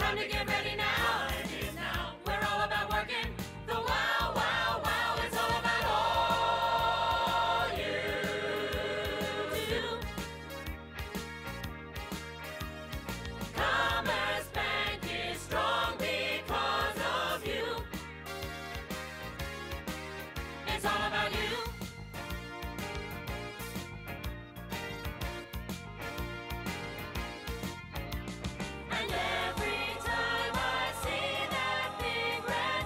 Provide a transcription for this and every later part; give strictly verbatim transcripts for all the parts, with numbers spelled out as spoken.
time to get ready now. Time is now. We're all about working the wow, wow, wow. It's all about all you do. Commerce Bank is strong because of you. It's all about you. And every time I see that big red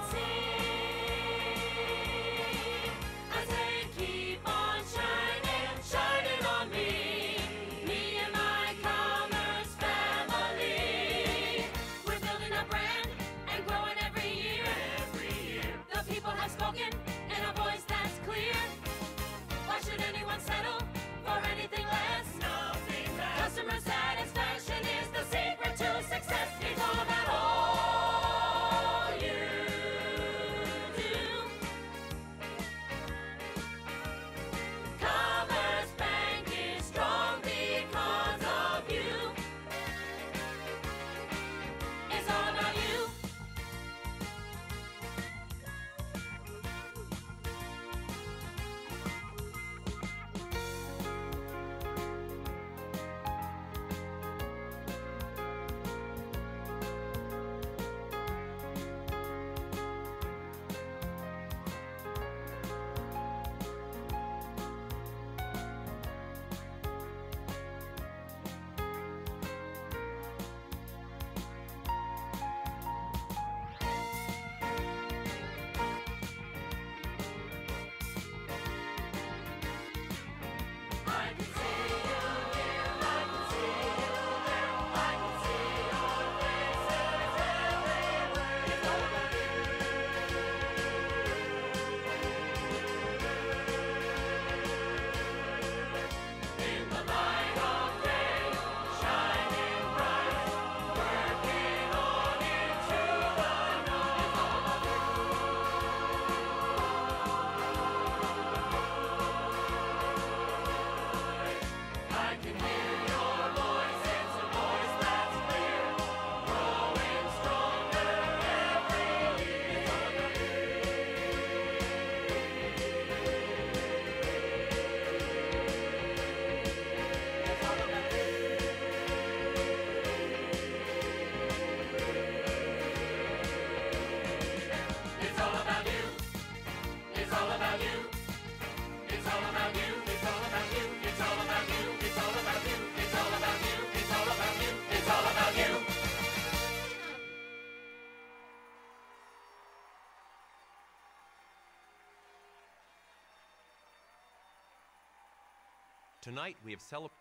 sea, I say keep on shining, shining on me, me and my Commerce family. We're building a brand and growing every year. Every year. The people have spoken in a voice that's clear. Why should anyone settle for anything less? Nothing less. Customer satisfaction is the secret to success. It's all about all you do. Commerce Bank is strong because of you. It's all about you. I can see you here, I can see you there, I can see your faces everywhere. It's all about you. In the light of day, shining bright, working on into the night. It's all about you. I can hear your voice, it's a voice that's clear, growing stronger every year. It's all about you. It's all about you. It's all about you. It's all about you. It's all about you. It's all about you. It's all about you. It's all about you. It's all about you. It's all about you. Tonight we have celebrated